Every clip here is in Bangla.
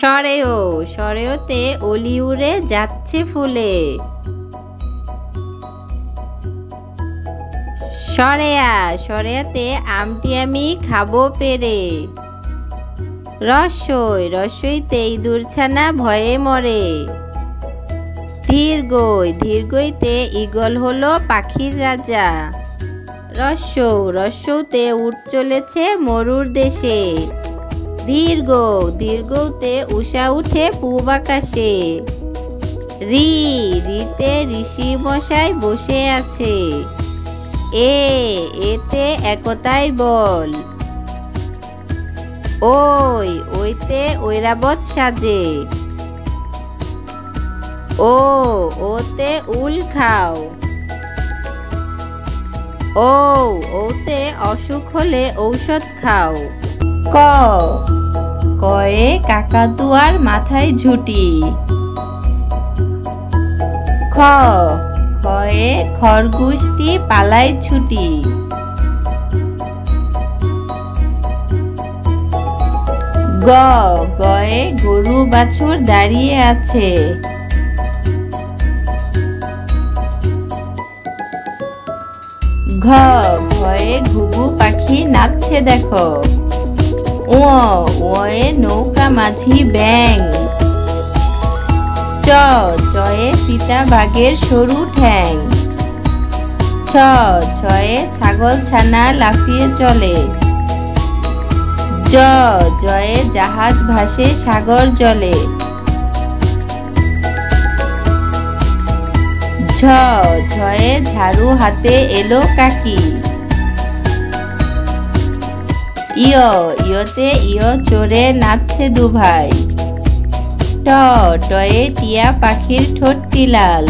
সরেও, সরেওতে অলি উড়ে যাচ্ছে ফুলে। সরেয়া, সরেয়াতে আমটি আমি খাবো পেরে। রস্যই, রস্যইতে ইঁদুরছানা ভয়ে মরে। দীর্ঘই, দীর্ঘইতে ঈগল হলো পাখির রাজা। রস্যৌ, রস্যৌতে উট চলেছে মরুর দেশে। দীর্ঘ, দীর্ঘতে উষা উঠে পূব আকাশে। রি, রিতে ঋষি মশাই বসে আছে। এতে একতাই বল। ওই, ওইতে ঐরাবত সাজে। ওতে উল খাও। ওতে অসুখ হলে ঔষধ খাও। কয়ে কাকাতুয়ার মাথায় ঝুঁটি। খয়ে খরগোশটি পালায় ছুটি। গয়ে গরু বাছুর দাঁড়িয়ে আছে। ঘয়ে ঘুঘু পাখি নাচছে দেখো। ওয়ে নৌকা মাঝি ব্যাং। চয়ে চিতা বাঘের সরু ঠ্যাং। ছয়ে ছাগল ছানা লাফিয়ে চলে। জয়ে জাহাজ ভাসে সাগর জলে। ঝয়ে ঝাড়ু হাতে এলো কাকি। ইয়তে ইয় চড়ে নাচছে দুভাই। টয়ে টিয়া পাখির ঠোঁটটি লাল।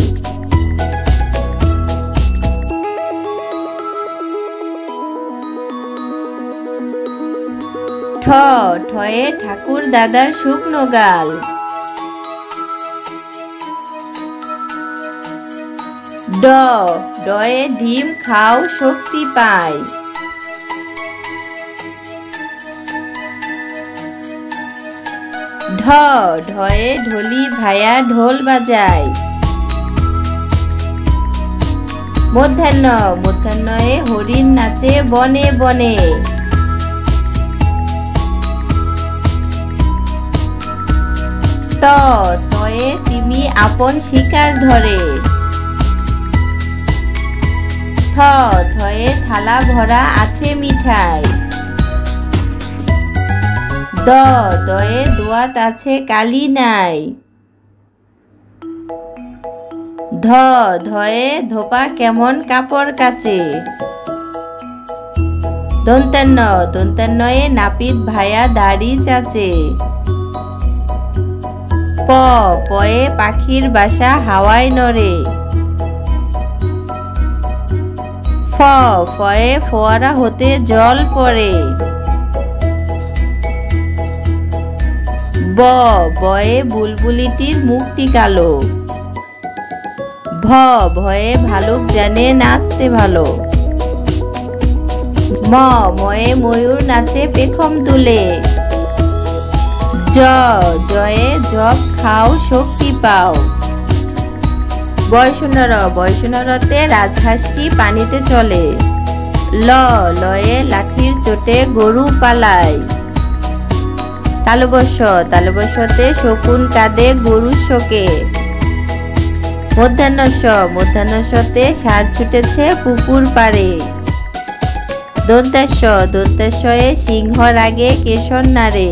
ঠয়ে ঠাকুর দাদার শুকনো গাল। ডয়ে ডিম খাও শক্তি পায়। ঢয়ে ঢোলি ভায়া ঢোল বাজায়। মধ্যাহ্নয়ে হরিণ নাচে বনে বনে। তয়ে তিমি আপন শিকার ধরে। থয়ে থালা ভরা আছে মিঠাই। দয়ে দোয়াত আছে কালি নাই। ধয়ে ধোপা কেমন কাপড় কাচে। দন্তান্নয়ে নাপিত ভায়া দাড়ি চাচে। পয়ে পাখির বাসা হাওয়ায় নড়ে। ফয়ে ফোয়ারা হতে জল পড়ে। বয়ে বুলবুলিটির মুখটি কালো। ভয়ে ভালুক জানে নাচতে ভালো। ময়ে ময়ূর নাচে পেখম তুলে। জয়ে জব খাও শক্তি পাও। বয়সুনরতে রাজহাঁসটি পানিতে চলে। লয়ে লাঠির চোটে গরু পালায়। তালবস্যতে শকুন কাঁদে গরুর শোকে। মধ্যাহ্নস্যতে ষাঁড় ছুটেছে পুকুর পাড়ে। দন্তাস্যয়ে সিংহ রাগে কেশর নাড়ে।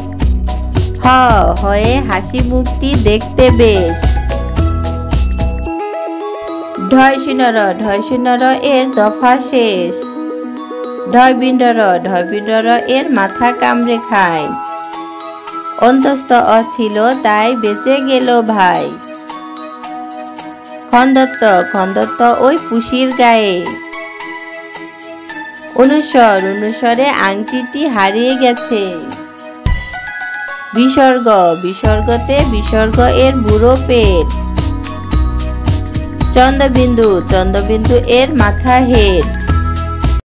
হয়ে হাসি মুখটি দেখতে বেশ। ঢয়সিনর এর দফা শেষ। ঢয়বিন্ডর এর মাথা কামড়ে খায়। অন্তস্থ ছিল তাই বেঁচে গেল ভাই। খন্দত্ত ওই পুষির গায়ে। অনুস্বরে আংটিটি হারিয়ে গেছে। বিসর্গতে বিসর্গ এর বুড়ো পেট। চন্দ্রবিন্দু এর মাথা হেড।